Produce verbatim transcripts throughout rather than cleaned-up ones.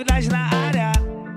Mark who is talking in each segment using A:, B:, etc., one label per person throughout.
A: Novidade na área.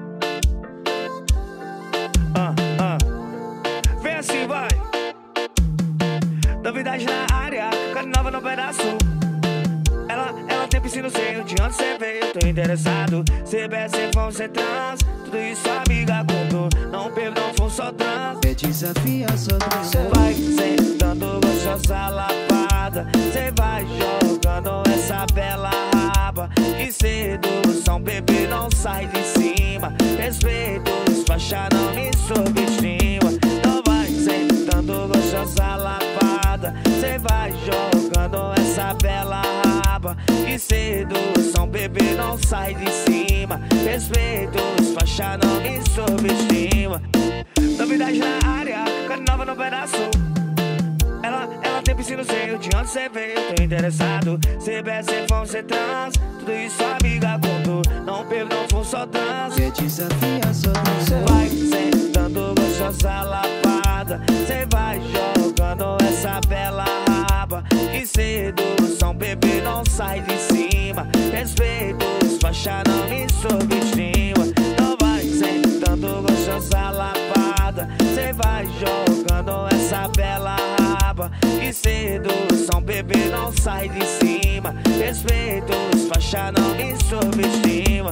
A: Ah, ah. Vem assim, vai. Novidade na área, carne nova no pedaço. Ela, ela tem piscina, sei de onde cê veio, tô interessado. Cê bebe, cê fome, cê trans, tudo isso amiga contou. Não bebo, não fumo, só trans.
B: É desafio, só trans.
A: Cê vai sentando gostosa lapada, cê vai jogando essa bela raba. Que sedução, bebê, não sai de cima. Respeito os faixa, não me subestima. Não vai sentando gostosa lapada, cê vai jogando essa bela raba. Que sedução, bebê, não sai de cima. Respeito os faixa, não me subestima. Novidade na área, carne nova no pedaço. Ela, ela tem piscina, sei de onde cê veio, tô interessado. Cê bebe, cê fome, cê trans, tudo isso amiga contou. Não bebo, não fumo, só trans.
B: É desafio, só trans.
A: Cê vai sentando gostosa lapada, cê vai jogando essa bela raba. Que sedução, bebê, não sai de cima. Respeito os faixa, não me subestima. Não vai sentando gostosa lapada, cê vai jogando essa bela raba. Que sedução, bebê, não sai de cima. Respeito os faixa, não me subestima.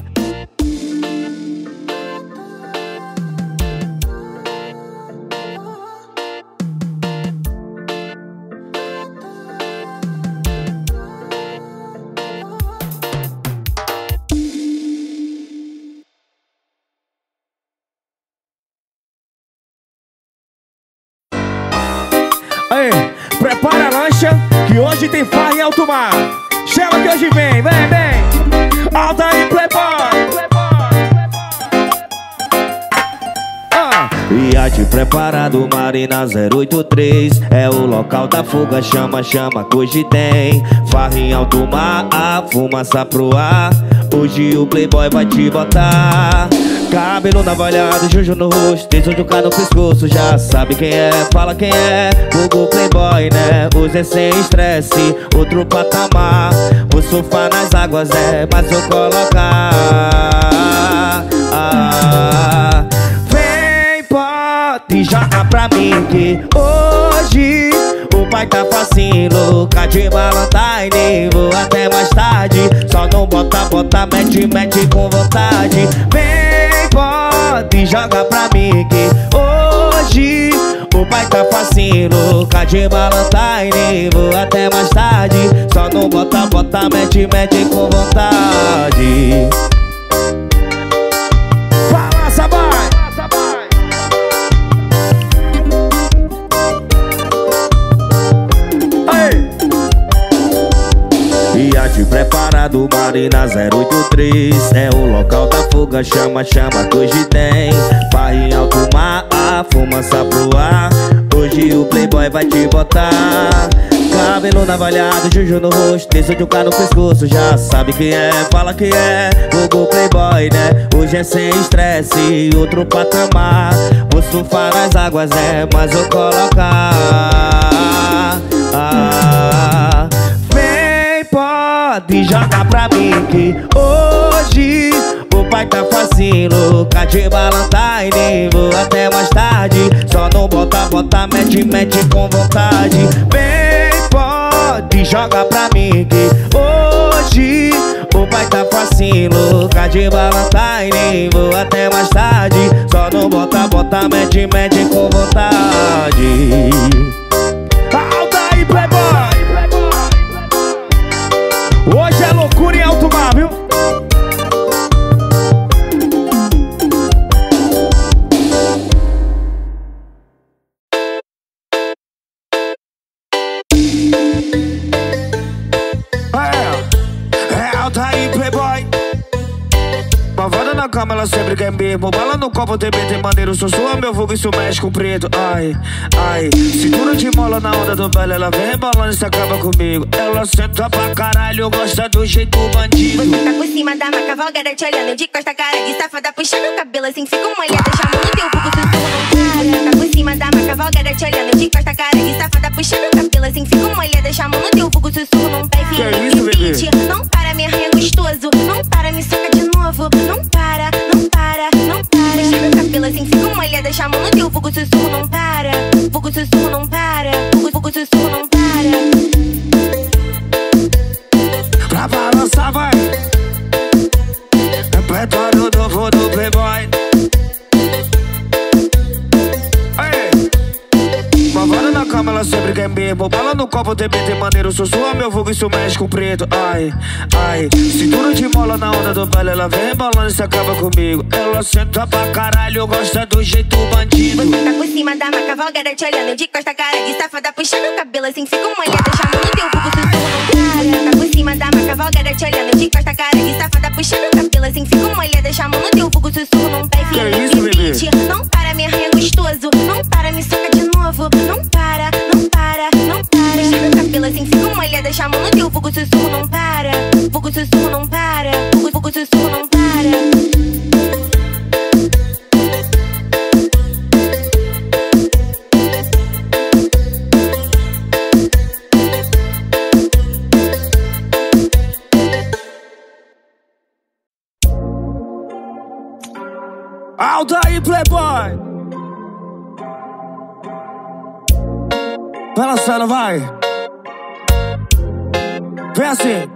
C: Aí, prepara a lancha, que hoje tem farra em alto mar. Chama que hoje vem, vem, vem. Alta aí, playboy. Ah.
A: Iate preparado, Marina zero oito três. É o local da fuga, chama, chama que hoje tem farra em alto mar, a fumaça pro ar. Hoje o playboy vai te botar. Cabelo navalhado, juju no rosto, tem de um cara no pescoço. Já sabe quem é, fala quem é. Google Playboy, né? Hoje é sem estresse, outro patamar. Vou surfar nas águas, é, mas vou colocar. ah. Vem, pode, joga pra mim que hoje o pai tá facinho, louca de Valentine. Vou até mais tarde, só não bota, bota, mete, mete com vontade. Vem, pode, joga pra mim que hoje o pai tá facinho, louca de Valentine. Vou até mais tarde, só não bota, bota, mete, mete com vontade. Balança, vai! Iate preparado, Marina zero oito três. É o local da fuga, chama, chama que hoje tem farra em alto mar, a fumaça pro ar. Hoje o playboy vai te botar. Cabelo navalhado, juju no rosto, tem de um cara no pescoço. Já sabe quem é, fala quem é. Google Playboy, né? Hoje é sem estresse, outro patamar. Vou surfar nas águas, é, mas vou colocar. ah. Pode, joga pra mim que hoje o pai tá facinho, louca de Valentine. Vou até mais tarde, só não bota, bota, mete, mete com vontade. Vem, pode, joga pra mim que hoje o pai tá facinho, louca de Valentine. Vou até mais tarde, só não bota, bota, mete, mete com vontade. Alta aí, playboy! Hoje é loucura em alto mar, viu? É, é alta aí, playboy. Malvada na cama, ela sempre quer mesmo. Bala no copo, T B tem maneiro. Sou sua, meu vulgo, isso mexe com preto. Ai, ai. Cintura de mola na onda do baile. Ela vem rebolando e se acaba comigo. Ela senta pra caralho, gosta do jeito bandido.
D: Você tá por cima da maca, cavalgada te olhando de costa, cara de safada, puxando o cabelo assim, fica molhada, chamando teu vulgo, sussurro não para. Tá por cima da maca, cavalgada te olhando de costa, cara de safada, puxando o cabelo assim, fica molhada, chamando teu vulgo, sussurro não vai vir.
A: Que é isso, bebê?
D: Não para, me arranha gostoso, não para, me soca de novo, não
A: copo, T B T maneiro, sussurra meu vulgo, isso mexe com preto. Ai, ai, cintura de mola na onda do baile, ela vem rebolando e se acaba comigo. Ela senta pra caralho, gosta do jeito bandido.
D: Você tá por cima da maca, cavalgada te olhando de costa, cara de safada, puxando o cabelo assim, fica molhada, chamando teu vulgo, sussurro não para. Tá por cima da maca, cavalgada te olhando de costa, cara de safada, puxando o cabelo assim, fica molhada, chamando teu vulgo, sussurro não para.
A: Que é isso, bebê?
D: Não para, me arranha gostoso, não para, me soca de novo, não para, não para, não para. Puxando o cabelo assim, fica molhada, chamando teu vulgo, sussurro não para. Vulgo, sussurro não para, vulgo, vulgo, sussurro não para.
A: Alta aí, playboy! Vai lançando, vai! Vem assim!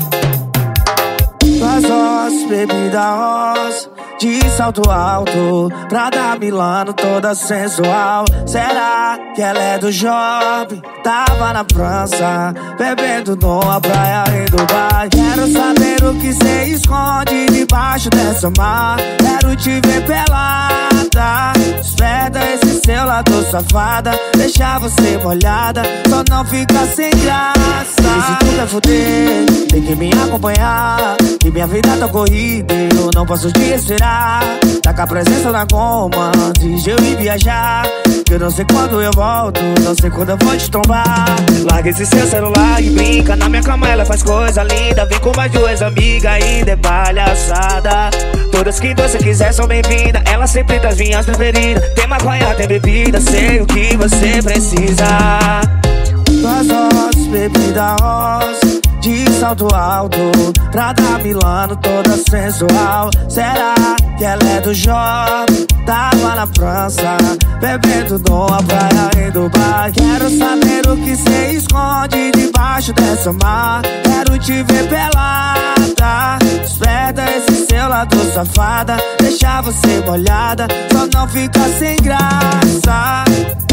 A: Faz roça, bebida roça, de salto alto, Prada Milano, toda sensual. Será que ela é do shopping? Tava na França, bebendo numa praia em Dubai. Quero saber o que cê esconde debaixo dessa mar. Quero te ver pelada, esperta esse seu lado safada, deixar você molhada, só não fica sem graça. E se tu quer fuder, tem que me acompanhar, que minha vida tá corrida e eu não posso te esperar. Tá com a presença na goma antes de eu ir viajar, que eu não sei quando eu volto, não sei quando eu vou te trombar. Larga esse seu celular e brinca, na minha cama ela faz coisa linda. Vem com mais duas amigas e de palhaçada. Todas que você quiser são bem-vindas, ela sempre das minhas preferidas. Tem maconha, tem bebida, sei o que você precisa. Duas rosas, bebida rosa, de salto alto, Prada Milano, toda sensual. Será que ela é do shopping? Tava na França, bebendo numa praia em Dubai. Quero saber o que cê esconde debaixo dessa mar. Quero te ver pelada, esperta esse seu lado safada, deixar você molhada, só não fica sem graça.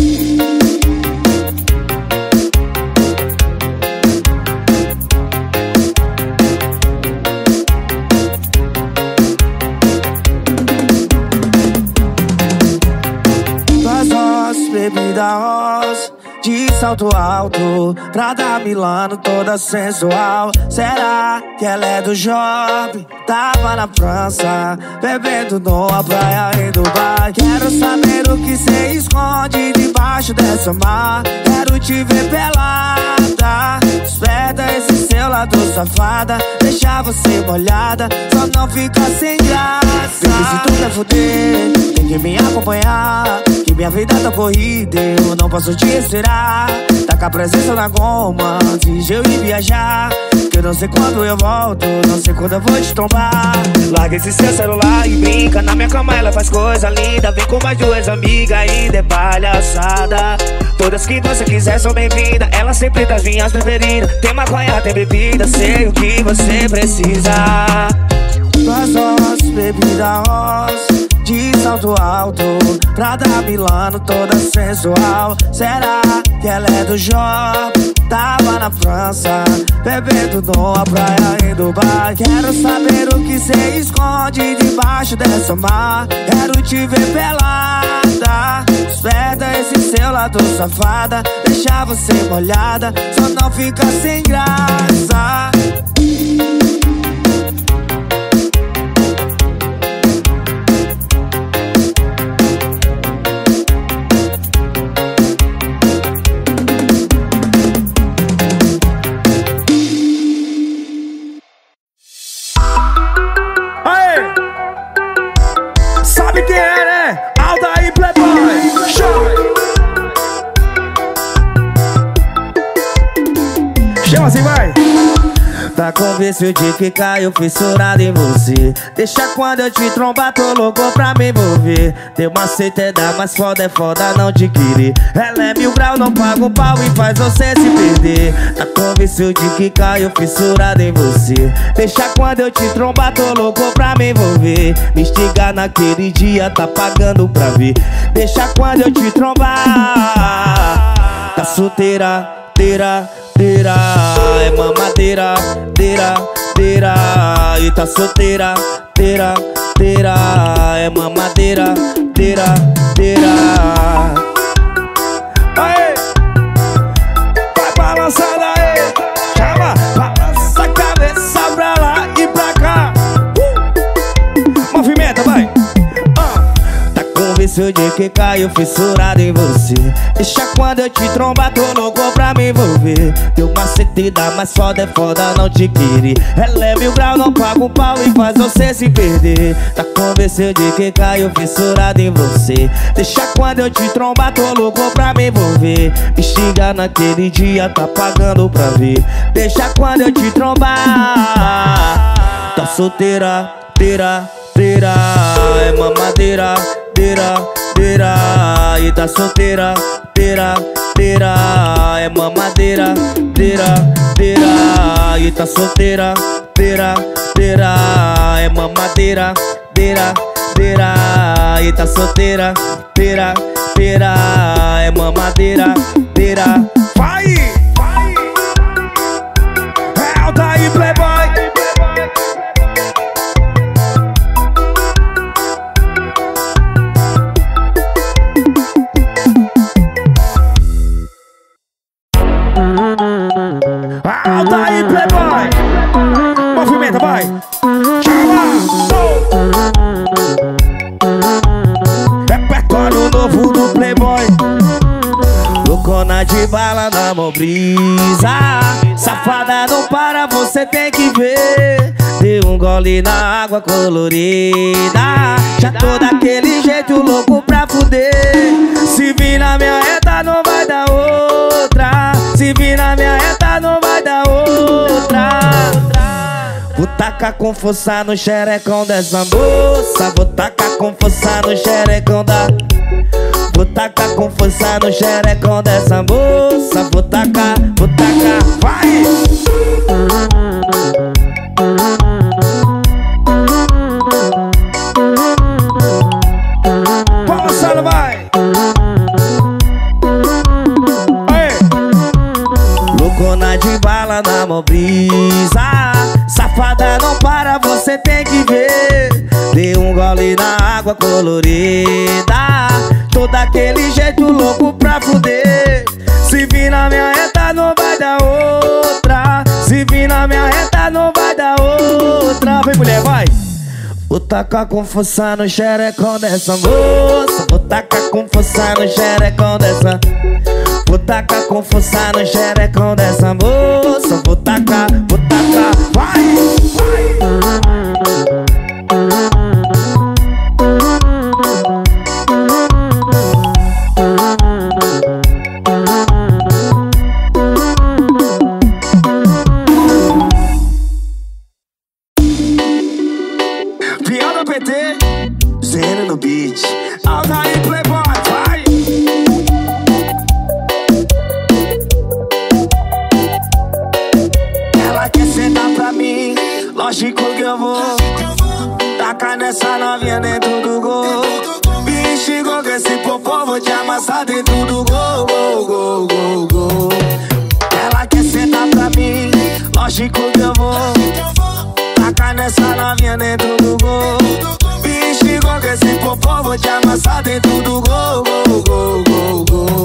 A: Bebida rosa, de salto alto, Prada Milano, toda sensual. Será que ela é do shopping? Tava na França, bebendo numa praia em Dubai. Quero saber o que cê esconde debaixo dessa mar. Quero te ver pelada, esperta esse seu lado safada, deixar você molhada, só não fica sem graça. Baby, se tu quer fuder, tem que me acompanhar, que minha vida tá corrida, eu não posso te esperar. Tá com a presença na goma antes de eu ir viajar, que eu não sei quando eu volto, não sei quando eu vou te trombar. Larga esse seu celular e brinca, na minha cama ela faz coisa linda. Vem com mais duas amigas e de palhaçada. Todas que você quiser são bem-vindas, ela sempre das minhas preferidas. Tem maconha, tem bebida, sei o que você precisa. Duas rosas, bebida rosa, de salto alto, Prada Milano, toda sensual. Será que ela é do shopping? Tava na França, bebendo numa praia em Dubai. Quero saber o que cê esconde debaixo dessa mar. Quero te ver pelada, esperta esse seu lado safada, deixar você molhada, só não fica sem graça.
C: Assim vai.
A: Tá convencido de que caiu fissurado em você. Deixa quando eu te trombar, tô louco pra me envolver. Teu macete é da mais foda, é foda não te querer. Ela é mil grau, não paga um pau e faz você se perder. Tá convencido de que caiu fissurado em você. Deixa quando eu te trombar, tô louco pra me envolver. Me instigar naquele dia, tá pagando pra ver. Deixa quando eu te trombar. Tá solteira, teira, teira, é mamadeira, teira, teira, e tá solteira, teira, teira, é mamadeira, teira, teira. Aê, vai balançando aí, chama, balança a cabeça pra lá e pra cá. uh! Movimenta, vai. Vício de que caiu fissurado em você. Deixa quando eu te trombar, tô louco pra me envolver. Teu macete dá mais foda, é foda não te querer. Ela é mil grau, não paga um pau e faz você se perder. Tá com vício de que caiu fissurado em você. Deixa quando eu te trombar, tô louco pra me envolver. Me xinga naquele dia, tá pagando pra ver. Deixa quando eu te trombar. Tá solteira, teira, teira, é mamadeira, teira, teira, e tá solteira, teira, teira, é mamadeira, teira, teira, e tá solteira, teira, teira, é mamadeira, teira, teira, e tá solteira, teira, teira, é mamadeira, teira. Vai! Vai! É Altair Playboy. Altair Playboy. Movimenta, vai. Chama. Repertório novo do Playboy. Loucona de bala na mão brisa. Safada não para, você tem que ver. Deu um gole na água colorida. Já tô daquele jeito louco pra fuder. Se vir na minha reta não vai dar outra. Se vir na minha reta não vai dar outra. Vou tacar com força no xerecão dessa moça. Vou tacar com força no xerecão da. Vou tacar com força no xerecão dessa moça. Vou tacar, vou tacar, vai! Balançando, vai! Loucona de bala na mão brisa. Safada não para, você tem que ver. Dei um gole na água colorida. Tô daquele jeito louco pra fuder. Se vir na minha reta não vai dar outra. Se vir na minha reta não vai dar outra. Vem mulher, vai! Vou tacar com força no xerecão dessa moça. Vou tacar com força no xerecão dessa. Vou tacar com força no xerecão dessa moça. Vou tacar, vou tacar, vai, vai. Piada P T, Zeno no beat. Altair Playboy, vai. Ela quer sentar pra mim, lógico que eu vou. Tacar nessa novinha dentro do gol. Me xingou com esse popô, vou te amassar dentro do gol, gol, gol, gol, gol. Ela quer sentar pra mim, lógico que eu vou. Tacar nessa novinha dentro do gol. Me xingou com esse popô, vou te amassar dentro do gol, gol, gol, gol, gol.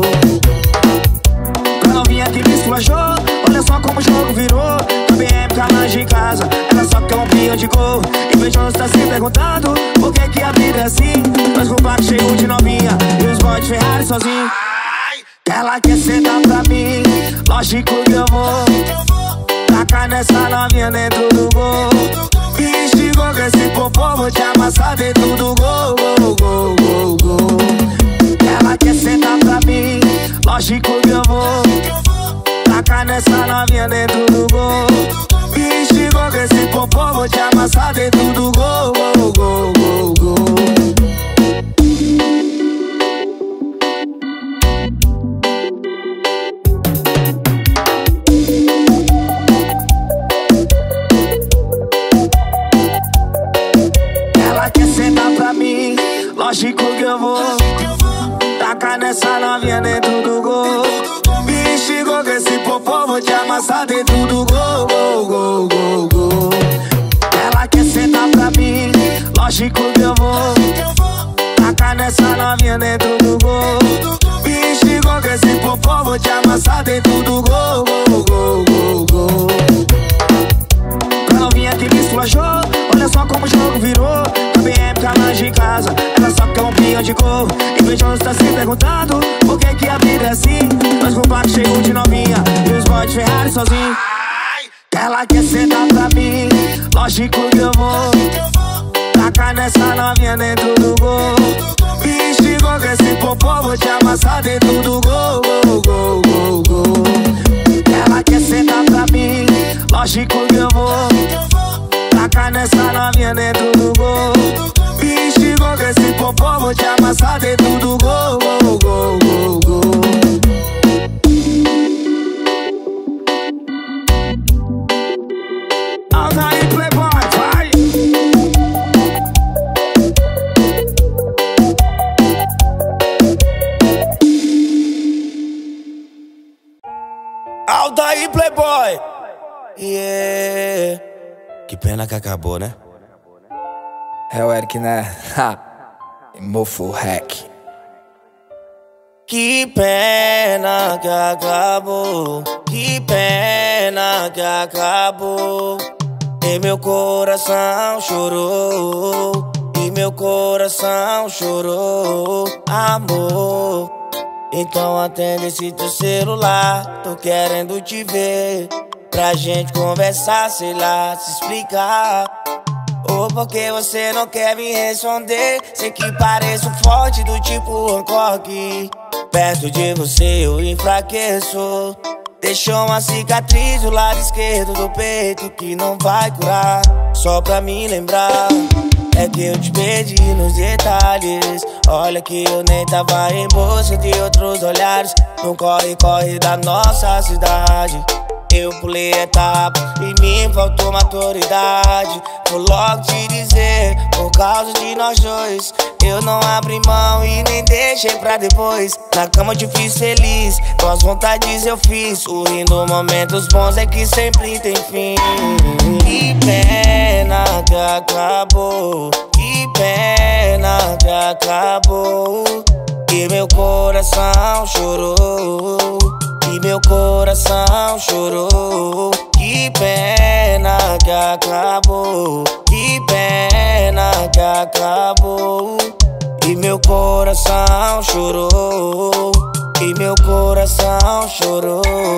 A: A novinha que me esculachou, olha só como o jogo virou. B M Calange em casa, ela só quer um pinho de gol. Invejoso tá se perguntando por que que a vida é assim. Nós com o placo cheio de novinha e os boys de Ferrari sozinho. Ela quer sentar pra mim, lógico que eu vou. Tacar nessa novinha dentro do gol. Me xingou com esse popô, vou te amassar dentro do gol, gol, gol, gol, gol. Ela quer sentar pra mim, lógico que eu vou. Tacar nessa novinha dentro do gol. Me xingou com esse popô, vou te amassar dentro do gol, gol, gol, gol, gol. Ela quer sentar pra mim, lógico que eu vou. Tacar nessa novinha dentro do gol. Me xingou com esse popô. amassar dentro do gol, gol, gol, gol, gol. Ela quer sentar pra mim, lógico que eu vou tacar nessa novinha dentro do gol. Vixe, com esse popô, vou te amassar dentro do gol, gol, gol, gol, gol. A novinha que me esculachou, olha só como o jogo virou. Também é época lá de casa, ela só quer um pinhão de cor. Invejoso tá se perguntando por que que a vida é assim. Nós com o barco cheio de novinha e os boys de Ferrari sozinho. Ela quer sentar pra mim, lógico que eu vou tacar nessa novinha dentro do gol. Vixe, com esse popô, vou te amassar dentro do gol, gol, gol, gol, gol. Ela quer sentar pra mim, lógico que eu vou tacar nessa novinha dentro do gol. Vixe, com esse popô, vou te amassar dentro do gol, gol, gol, gol, gol. Alta aí, playboy, vai! Alta aí, playboy! Yeah! Que pena que acabou, né?
E: É o Eric, né? Ha! Mofo hack.
A: Que pena que acabou, que pena que acabou. E meu coração chorou, e meu coração chorou, amor. Então atende esse teu celular, tô querendo te ver, pra gente conversar, sei lá, se explicar. Ou porque você não quer me responder? Sei que pareço forte do tipo Hancock. Perto de você eu enfraqueço. Deixou uma cicatriz do lado esquerdo do peito que não vai curar. Só pra me lembrar, é que eu te perdi nos detalhes. Olha que eu nem tava em busca de outros olhares. No corre-corre da nossa cidade eu pulei etapas e me faltou maturidade. Vou logo te dizer, por causa de nós dois eu não abri mão e nem deixei pra depois. Na cama eu te fiz feliz, com as vontades eu fiz. Sorrindo momentos bons é que sempre tem fim. Que pena que acabou, que pena que acabou. E meu coração chorou, e meu coração chorou. Que pena que acabou, que pena que acabou. E meu coração chorou, e meu coração chorou.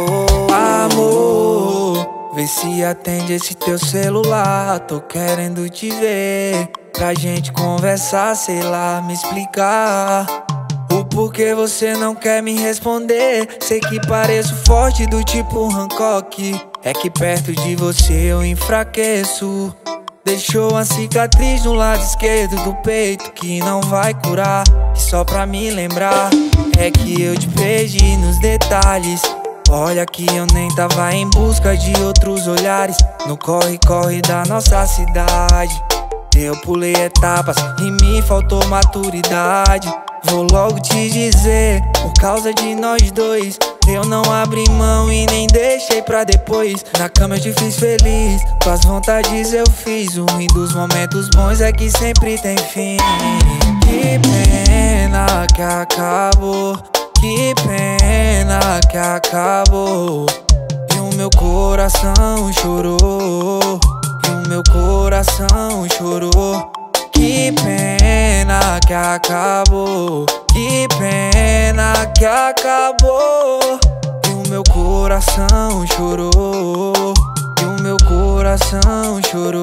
E: Amor, vê se atende esse teu celular, tô querendo te ver, pra gente conversar, sei lá, me explicar. O porquê você não quer me responder? Sei que pareço forte do tipo Hancock. É que perto de você eu enfraqueço. Deixou uma cicatriz no lado esquerdo do peito que não vai curar. E só pra me lembrar, é que eu te perdi nos detalhes. Olha que eu nem tava em busca de outros olhares. No corre-corre da nossa cidade eu pulei etapas e me faltou maturidade. Vou logo te dizer, por causa de nós dois eu não abri mão e nem deixei pra depois. Na cama eu te fiz feliz, com as vontades eu fiz. O ruim dos momentos bons é que sempre tem fim. Que pena que acabou, que pena que acabou. E o meu coração chorou, e o meu coração chorou. Que pena que acabou, que pena que acabou. E o meu coração chorou, e o meu coração chorou.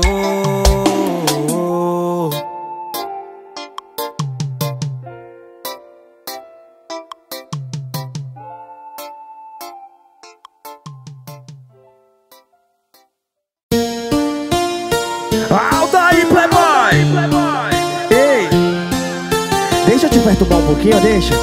C: Alta aí, playboy! Ei, deixa eu te perturbar um pouquinho, deixa.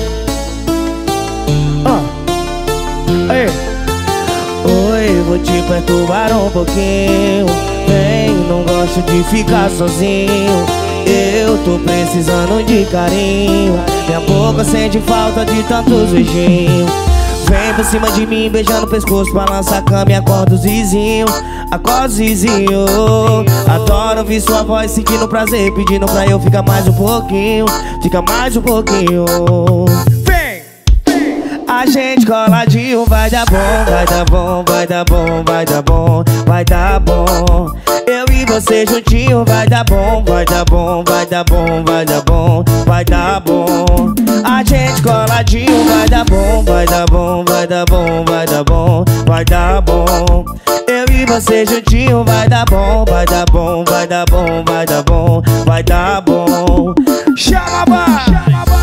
C: Ah, ei.
A: Oi, vou te perturbar um pouquinho. Vem, não gosto de ficar sozinho. Eu tô precisando de carinho. Minha boca sente falta de tantos beijinhos. Vem por cima de mim, beijando o pescoço, balança a cama e acorda os vizinhos. Acorda os vizinhos. Adoro ouvir sua voz, sentindo prazer, pedindo pra eu ficar mais um pouquinho. Fica mais um pouquinho. Vem! A gente coladinho, vai dar bom, vai dar bom, vai dar bom, vai dar bom, vai dar bom. Eu e você juntinho, vai dar bom, vai dar bom, vai dar bom, vai dar bom, vai dar bom. A gente coladinho, vai dar bom, vai dar bom, vai dar bom, vai dar bom, vai dar bom. Eu e você juntinho, vai dar bom, vai dar bom, vai dar bom, vai dar bom, vai dar bom. Chama a chama a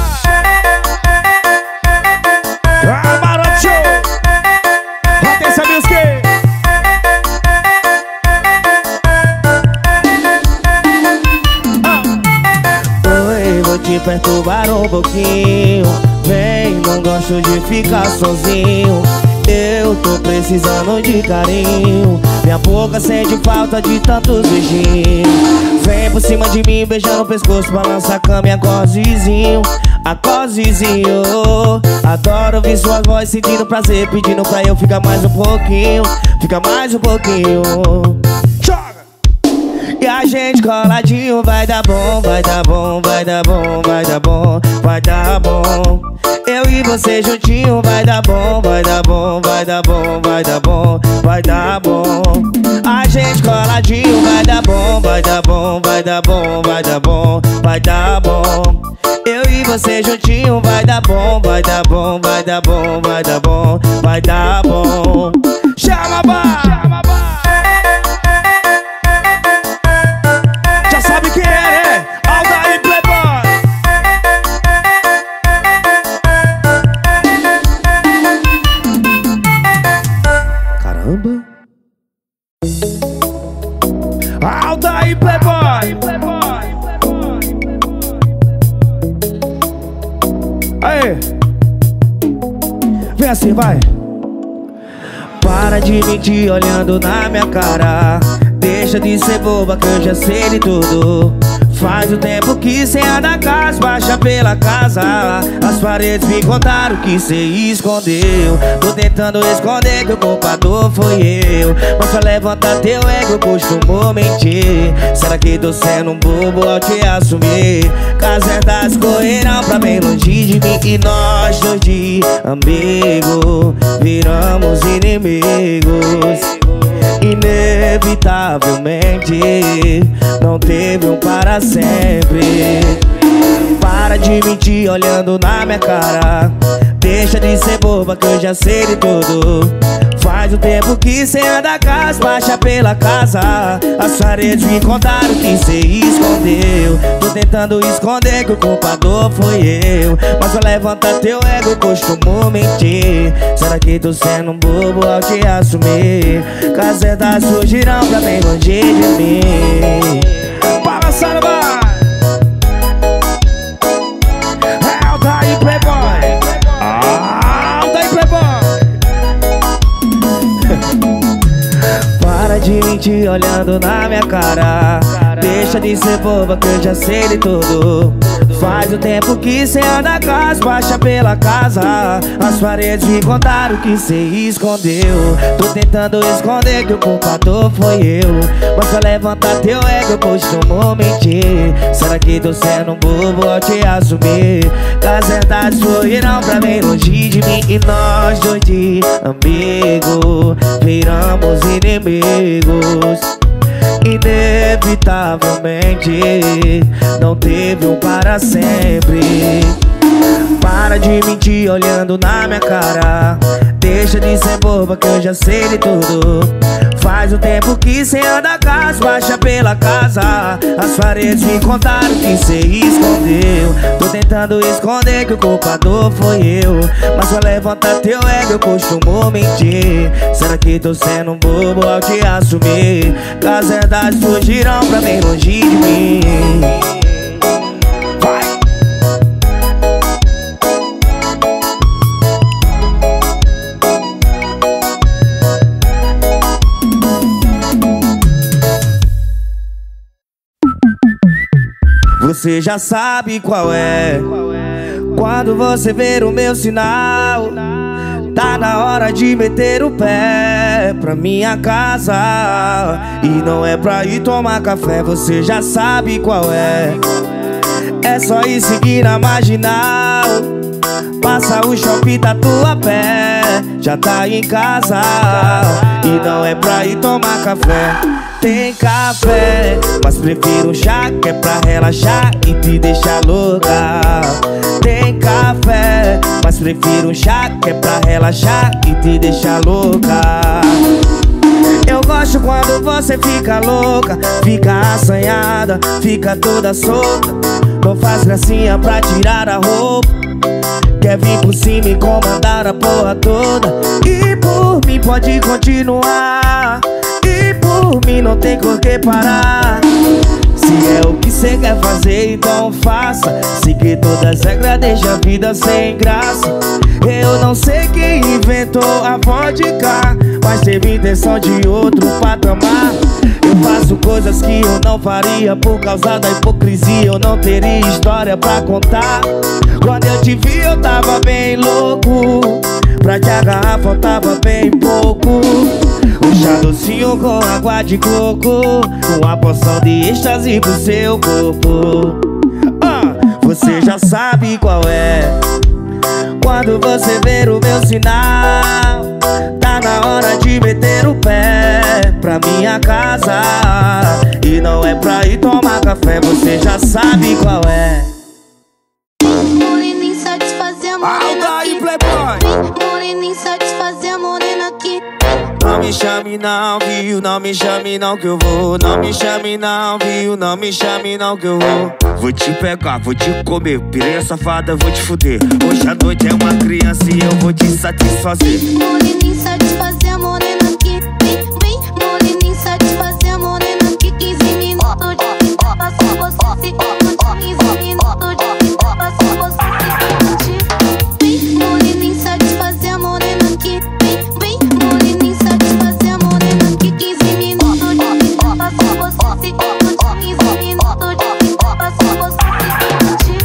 A: ah, Maroto Show! Atenção, Music! Oi, vou te perturbar um pouquinho. Vem, não gosto de ficar sozinho. Eu tô precisando de carinho. Minha boca sente falta de tantos beijinhos. Vem por cima de mim, beijando o pescoço, balança a cama e acorda vizinho. Acorda vizinho. Adoro ouvir sua voz, sentindo prazer, pedindo pra eu ficar mais um pouquinho. Fica mais um pouquinho. E a gente coladinho, vai dar bom, vai dar bom, vai dar bom, vai dar bom, vai dar bom. Eu e você juntinho, vai dar bom, vai dar bom, vai dar bom, vai dar bom, vai dar bom. A gente coladinho, vai dar bom, vai dar bom, vai dar bom, vai dar bom, vai dar bom. Eu e você juntinho, vai dar bom, vai dar bom, vai dar bom, vai dar bom, vai dar bom. Chama a bar, chama a bar. Já sabe quem é, né? Aldair Playboy. Caramba. Aldair Playboy. Aê. Vem assim, vai. Para de mentir olhando na minha cara. Deixa de ser boba que eu já sei de tudo. Faz o tempo que cê anda casa, baixa pela casa. As paredes me contaram que cê escondeu. Tô tentando esconder que o culpador foi eu. Mas pra levantar teu ego eu costumo mentir. Será que tô sendo um bobo ao te assumir? As verdades correram pra bem longe de mim. E nós dois de amigo viramos inimigos. Inevitavelmente não teve um para sempre. Para de mentir olhando na minha cara. Deixa de ser boba que eu já sei de tudo. Faz o tempo que cê anda casa, baixa pela casa. As paredes me contaram que cê escondeu. Tô tentando esconder que o culpador foi eu. Mas pra levantar teu ego eu costumo mentir. Será que tô sendo um bobo ao te assumir? Que as verdades surgirão pra bem longe de mim. Balançando, vai! É o Aldair Playboy. Ah, Aldair Playboy. Para de mentir olhando na minha cara. Deixa de ser boba que eu já sei de tudo. Faz o tempo que cê anda casa, baixa pela casa. As paredes me contaram que cê escondeu. Tô tentando esconder que o culpador foi eu. Mas pra levantar teu ego eu costumo mentir. Será que tô sendo um bobo ao te assumir? Que as verdades fluirão pra bem longe de mim. E nós dois de amigo viramos inimigos. Inevitavelmente não teve um para sempre. Para de mentir olhando na minha cara. Deixa de ser boba que eu já sei de tudo. Faz o tempo que cê anda casa, baixa pela casa. As paredes me contaram que cê escondeu. Tô tentando esconder que o culpador foi eu. Mas pra levantar teu ego eu costumo mentir. Será que tô sendo um bobo ao te assumir? Que as verdades fugirão pra bem longe de mim. Vai! Você já sabe qual é. Quando você ver o meu sinal, Tá na hora de meter o pé pra minha casa. E não é pra ir tomar café, você já sabe qual é. É só ir seguir na marginal, passa o shopping Tatuapé, já tá em casa. E não é pra ir tomar café. Tem café, mas prefiro um chá que é pra relaxar e te deixar louca. Tem café, mas prefiro um chá que é pra relaxar e te deixar louca. Eu gosto quando você fica louca, fica assanhada, fica toda solta. Não faz gracinha pra tirar a roupa, quer vir por cima e comandar a porra toda. E por mim pode continuar, e por mim não tem por que parar. Se é o que cê quer fazer, então faça. Seguir todas as regras deixa a vida sem graça. Eu não sei quem inventou a vodka, mas teve intenção de outro patamar. Eu faço coisas que eu não faria, por causa da hipocrisia eu não teria história pra contar. Quando eu te vi eu tava bem louco, pra te agarrar faltava bem pouco. Um chá docinho com água de coco, uma porção de êxtase pro seu corpo. Ah, você já sabe qual é. Quando você ver o meu sinal, tá na hora de meter o pé pra minha casa. E não é pra ir tomar café, você já sabe qual é.
D: Moreninho satisfazer, morena aqui. Moreninho satisfazer, morena aqui.
A: Não me chame não, viu? Não me chame não que eu vou. Não me chame não, viu? Não me chame não que eu vou. Vou te pegar, vou te comer, piranha safada, vou te fuder. Hoje à noite é uma criança e eu vou te satisfazer.
D: Moreninho satisfazer, morena aqui. Vem, vem, moreninho satisfazer, morena aqui. quinze minutos de pipoca, passo você se curte. quinze minutos de pipoca, passo você se curte. Vem, moreninho satisfazer, morena aqui. Vem, vem, moreninho satisfazer, morena aqui. quinze minutos de pipoca, passo você se curte. quinze minutos de pipoca, passo você se curte.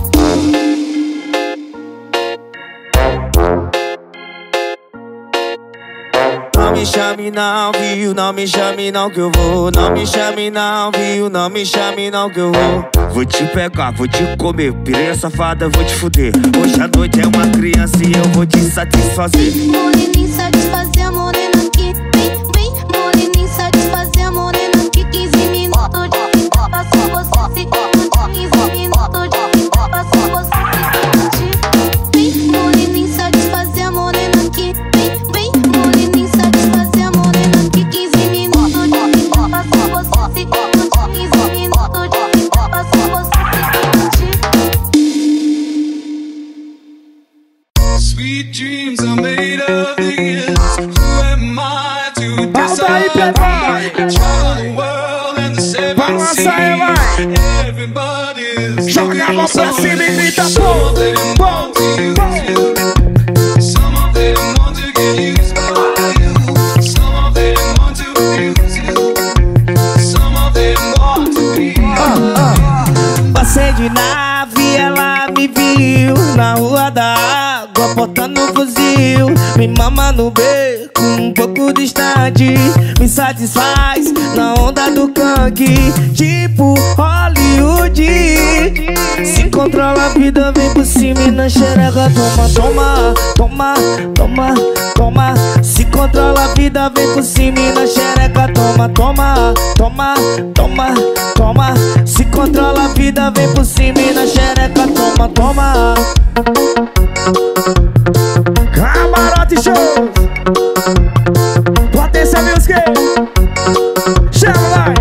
A: Não me chame não, viu? Não me chame não que eu vou. Não me chame não, viu? Não me chame não que eu vou. Vou te pegar, vou te comer, piranha safada, vou te fuder. Hoje à noite é uma criança e eu vou te satisfazer.
D: Moreninho satisfazer, morena aqui. Vem, vem, moreninho satisfazer, morena aqui. quinze minutos de pipoca, passo você se curte. quinze minutos de pipoca, passo você se curte. Vem, moreninho satisfazer, morena aqui. Vem, vem, moreninho satisfazer, morena aqui. quinze minutos de pipoca, passo você se curte. quinze minutos de pipoca, passo você se curte.
E: Sweet dreams are made of these. Who am I to
C: Aldair Playboy.
E: Travel the world and the seven
C: Vamos
E: seas.
C: lançar, vai.
E: Everybody's
C: Joga a mão pra cima e grita
E: Some
C: pum,
E: of them
C: pum,
E: want to use
C: pum.
E: you. Some of them want to get used by you. Some of them want to abuse you. Some of them want to be you.
A: Passei de nave, ela me viu na rua da água, portando um fuzil. Me mama no beco, um pouco distante. Me satisfaz na onda do kank, tipo Hollywood. Se controla a vida, vem por cima e na xereca. Toma, toma, toma, toma, toma. Se controla a vida, vem por cima e na xereca. Toma, toma, toma, toma, toma. Se controla a vida, vem por cima e na xereca. Toma, toma.
C: Camarote Show. Potência Music. Chama, vai.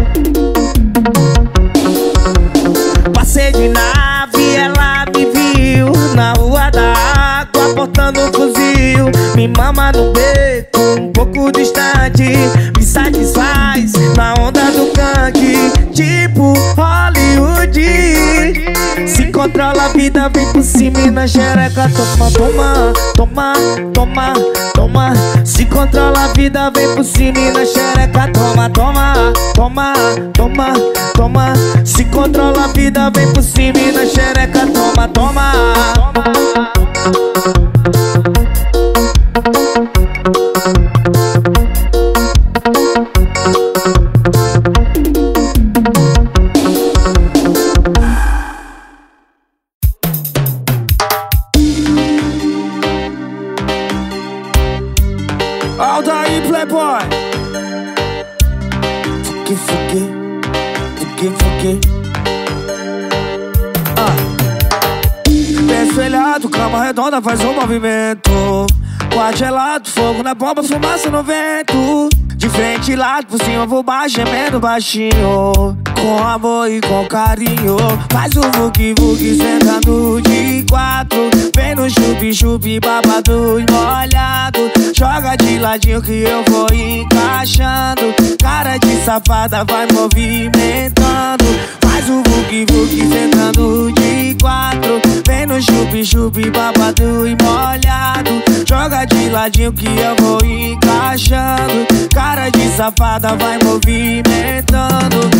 A: Passei de nave, ela me viu na rua da água, portando um fuzil. Me mama no beco, um pouco distante. Me satisfaz na onda do kank, tipo Hollywood. Se controla a vida, vem por cima e na xereca. Toma, toma, toma, toma, toma. Se controla a vida, vem por cima e na xereca. Toma, toma, toma, toma, toma. Se controla a vida, vem por cima e na xereca. Toma, toma.
C: Aldair Playboy.
A: Fuque, fuque, fuque, fuque. Ah. Pé espelhado, cama redonda, faz um movimento. Quarto gelado, fogo na bomba, fumaça no vento. De frente, lado, por cima, vou baixo, gemendo baixinho. Com amor e com carinho. Faz o vuki vuki sentando de quatro. Vem no chupi chupi, babado e molhado. Joga de ladinho que eu vou encaixando. Cara de safada vai movimentando. Faz o vuki vuki sentando de quatro. Vem no chupi chupi, babado e molhado. Joga de ladinho que eu vou encaixando. Cara de safada vai movimentando.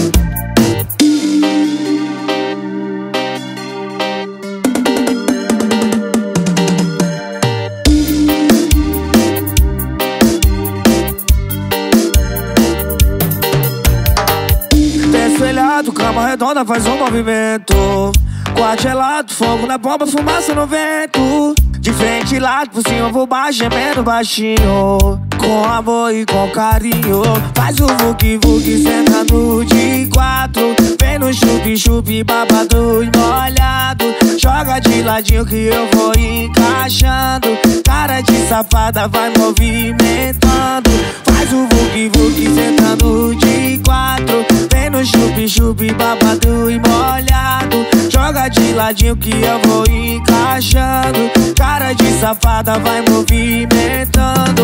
A: Espelhado, cama redonda, faz um movimento. Quarto gelado, fogo na bomba, fumaça no vento. De frente, lado, por cima, vou baixo, gemendo baixinho. Com amor e com carinho. Faz o vuki vuki sentando de quatro. Vem no chupi chupi, babado e molhado. Joga de ladinho que eu vou encaixando. Cara de safada vai movimentando. Faz o vuki vuki sentando de quatro. Vem no chupi chupi, babado e molhado. Joga de ladinho que eu vou encaixando. Cara de safada vai movimentando.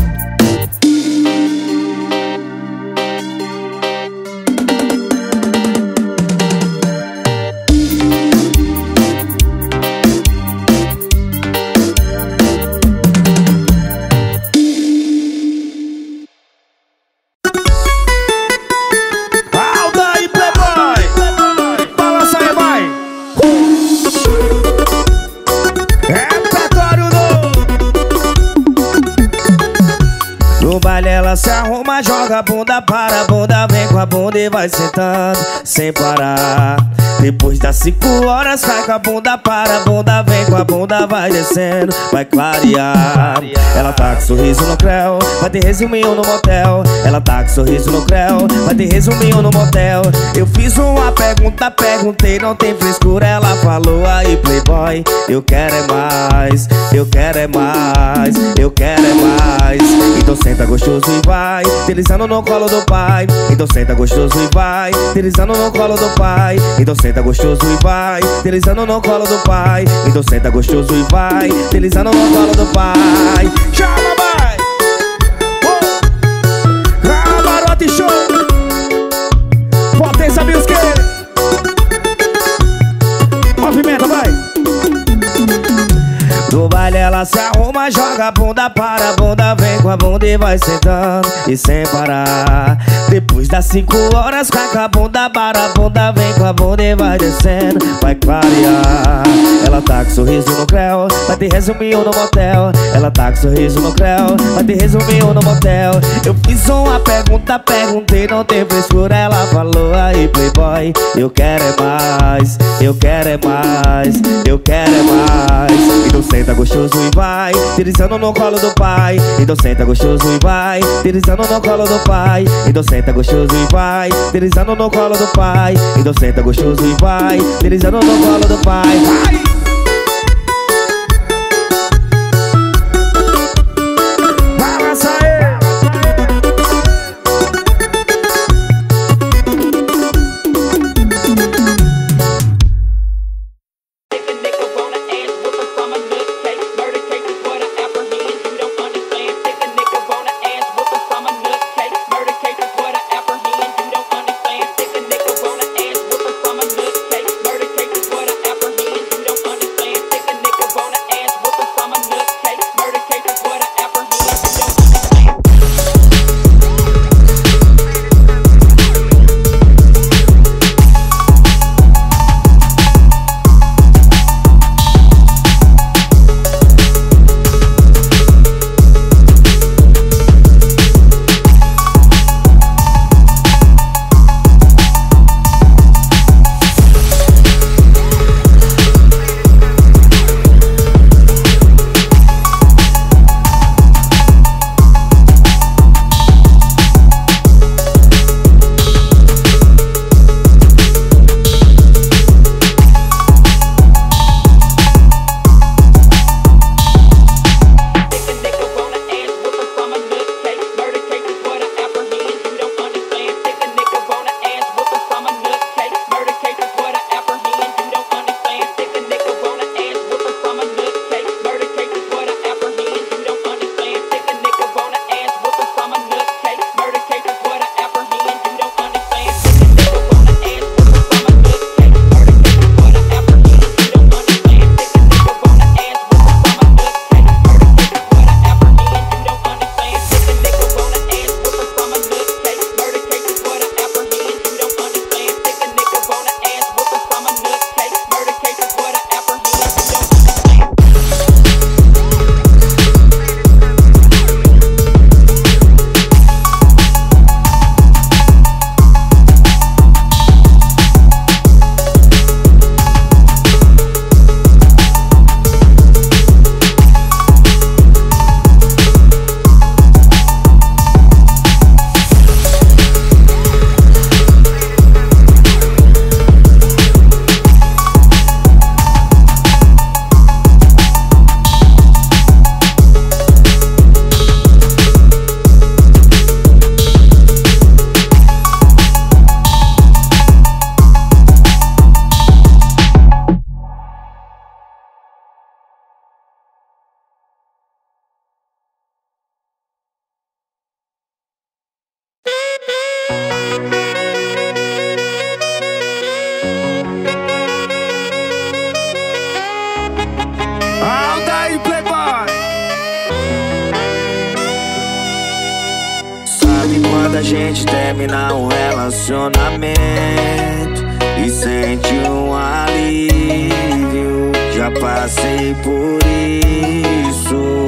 C: Aldair Playboy. Balança aí, vai. Repertório do No baile ela se arruma, joga a bunda para a bunda. Vem com a bunda e vai sentando sem parar. Depois das cinco horas sai com a bunda para a bunda. Vem com a bunda, vai descendo, vai clarear. Ela tá com sorriso no creu, vai ter resuminho no motel. Ela tá com sorriso no creu, vai ter resuminho no motel. Eu fiz uma pergunta, perguntei, não tem frescura. Ela falou aí, Playboy, eu quero é mais, eu quero é mais, eu quero é mais. Então senta gostoso e vai, deslizando no colo do pai. Então senta gostoso e vai, deslizando no colo do pai. Então senta gostoso e vai, deslizando no colo do pai. Então senta gostoso e vai, deslizando no colo do pai. Chama, vai! Oh. Ah, Marote Show! Potência Music! Movimenta, vai! No baile ela se arruma, joga a bunda para a bunda. Vem com a bunda e vai sentando e sem parar. Depois das cinco horas cai com a bunda para a bunda. Vem com a bunda e vai descendo, vai clarear. Ela tá com sorriso no creu, vai ter resuminho no motel. Ela tá com sorriso no creu, vai ter resuminho no motel. Eu fiz uma pergunta, perguntei, não tem frescura. Ela falou aí, Playboy, eu quero é mais, eu quero é mais, eu quero é mais. Então senta gostoso e vai, deslizando no colo do pai. Então senta gostoso e vai, deslizando no colo do pai. Então senta gostoso e vai, deslizando no colo do pai. Então senta gostoso e vai, deslizando no colo do pai. Vai! Balança aí! quando a gente termina um relacionamento e sente um alívio. Já passei por isso.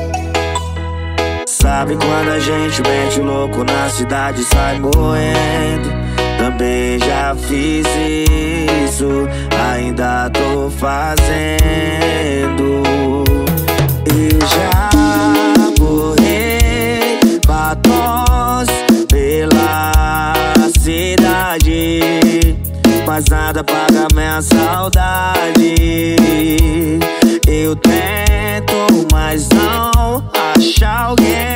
C: Sabe quando a gente mete louco na cidade e sai morrendo? Também já fiz isso, ainda tô fazendo. Eu já borrei batons pela cidade, mas nada paga minha saudade. Eu tento, mas não acho alguém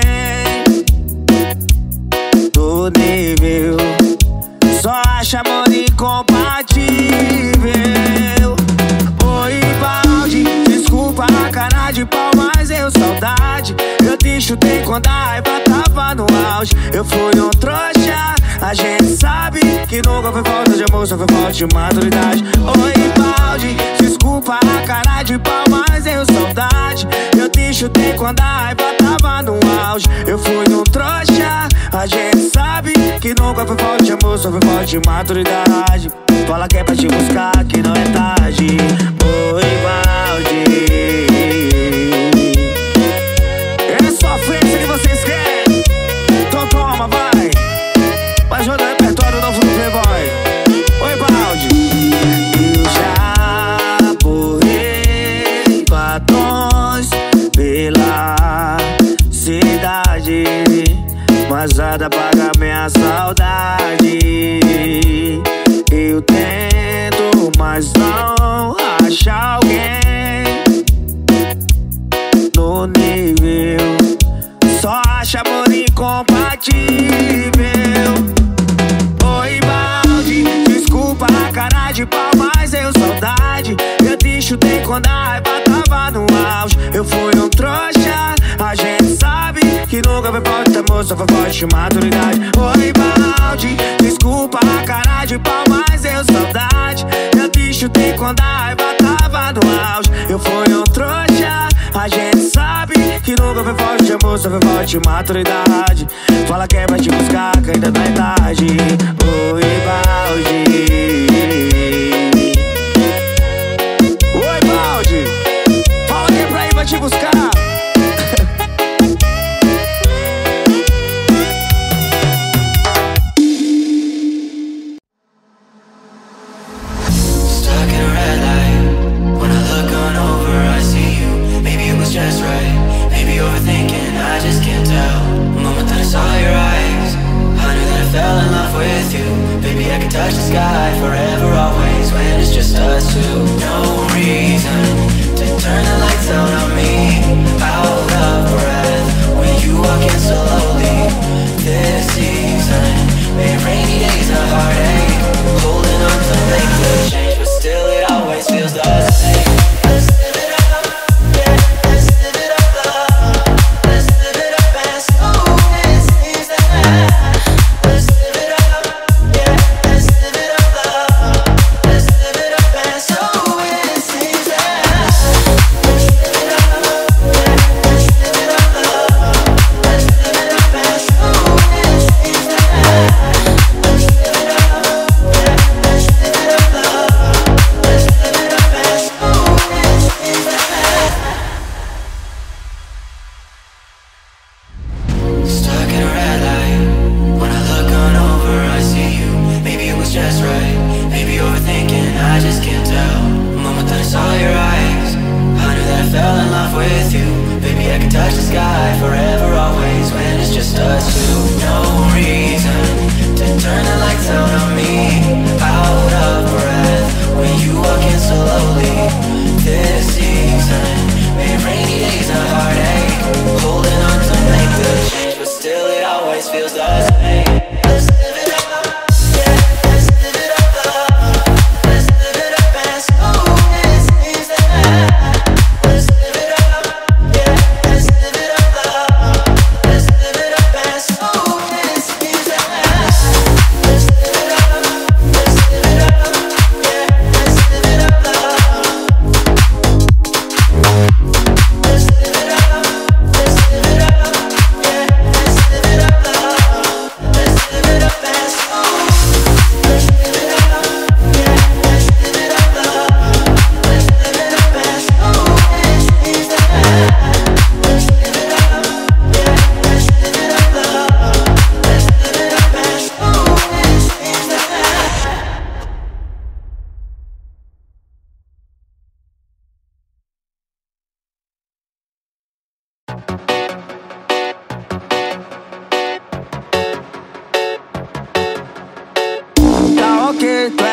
C: do nível. Só acha amor incompatível. Oi, balde, desculpa a cara de pau, mas eu saudade. Eu te chutei quando a raiva tava no auge. Eu fui um trouxa, a gente sabe que nunca foi falta de amor, só foi falta de maturidade. Oi, balde, desculpa a cara de pau, mas eu saudade. Eu te chutei quando a raiva tava no auge. Eu fui um trouxa, a gente sabe que nunca foi falta de amor, só foi falta de maturidade. Fala que é pra te buscar, que não é tarde. Oi, balde, é sofrência que vocês querem? Então toma, vai. Vai jogar repertório novo do Playboy. Oi, balde. Eu já borrei batons pela cidade, mas nada paga minha saudade. Eu tento, mas não acho alguém no nível. Só acha amor incompatível. Oi, balde, desculpa a cara de pau, mas eu saudade. Eu te chutei quando a raiva tava no auge. Eu fui um trouxa, a gente sabe que nunca foi falta de amor, só foi falta de maturidade. Oi, balde, desculpa a cara de pau, mas eu saudade. Eu te chutei quando a raiva tava no auge. Eu fui um trouxa, a gente sabe que nunca foi falta de amor, só foi falta de maturidade. Fala que é pra te buscar, que ainda não é tarde. Oi, balde. Oi, balde, fala que é pra ir pra te buscar.
F: Just right, maybe overthinking, I just can't tell. The moment that I saw your eyes, I knew that I fell in love with you. Baby, I could touch the sky forever, always, when it's just us two. No reason to turn the lights out on me, out of breath, when you walk in slowly. This season made rainy days a heartache, holding on to make the change, but still it always feels the same.